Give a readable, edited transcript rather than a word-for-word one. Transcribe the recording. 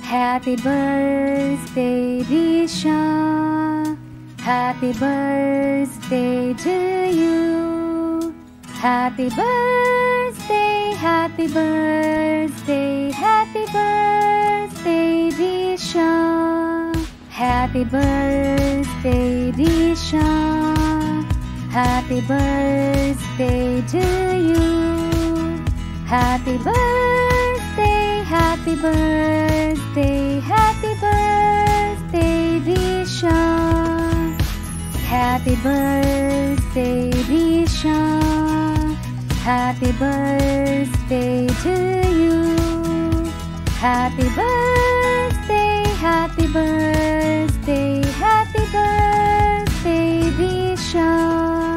Happy birthday, Disha. Happy birthday to you. Happy birthday, happy birthday, happy birthday, Disha. Happy birthday, Disha. Happy birthday to you. Happy birthday, happy birthday, happy birthday, Disha. Happy birthday, Disha. Happy birthday to you. Happy birthday, happy birthday, happy birthday, Disha.